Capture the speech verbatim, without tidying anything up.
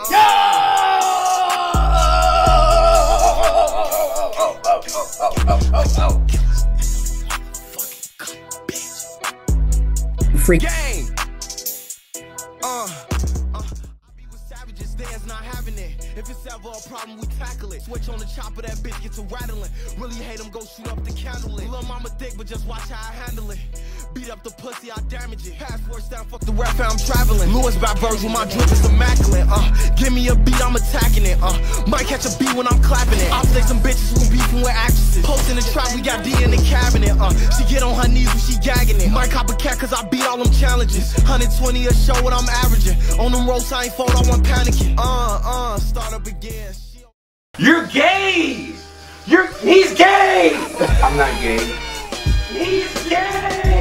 Freak. Gang. Uh, uh, I be with savages, there's not having it. If it's ever a problem, we tackle it. Switch on the chopper, that bitch gets to rattling. Really hate them, go shoot up the candle. Little mama dick, but just watch how I handle it. Beat up the pussy, I damage it. Passports down, fuck the rap, I'm traveling. Louis by Virgil, my drip is immaculate. Uh, give me a beat, I'm attacking it. Uh, might catch a beat when I'm clapping it. I'll stay some bitches who beefing with actresses. Posting the trap, we got D in the cabinet. Uh, she get on her knees when she gagging it. Might cop a cat cause I beat all them challenges. one hundred twenty a show, what I'm averaging. On them roads, I ain't fold, I want panicking. Uh, uh, start up again. You're gay! You're- He's gay! I'm not gay. He's gay!